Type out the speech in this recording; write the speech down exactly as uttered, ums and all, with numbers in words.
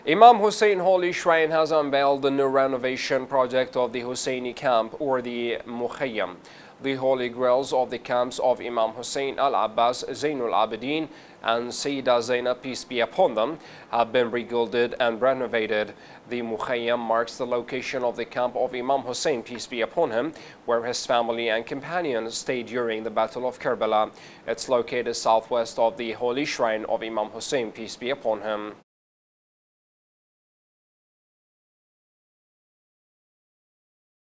Imam Hussein Holy Shrine has unveiled the new renovation project of the Husseini Camp, or the Al-Mukhayam. The holy grails of the camps of Imam Hussein, al-Abbas, Zain, al-Abideen and Sayeda Zainab, peace be upon them, have been re-gilded and renovated. The Mukhayam marks the location of the camp of Imam Hussein, peace be upon him, where his family and companions stayed during the Battle of Karbala. It's located southwest of the Holy Shrine of Imam Hussein, peace be upon him.